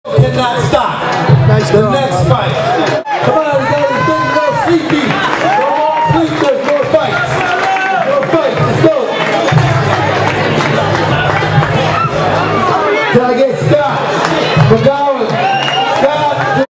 Cannot stop. Nice the next fight. Come on, guys, don't go sleepy.